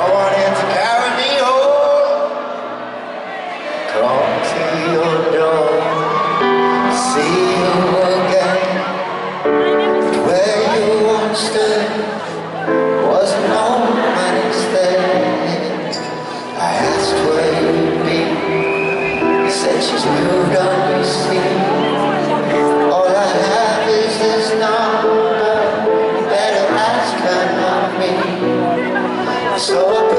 wanted to carry me home, come to your door, see you again. Where you once stood was no man's there. I asked where you'd been, you said she's moved on, you see. All I have is this number, you better ask her, not me. So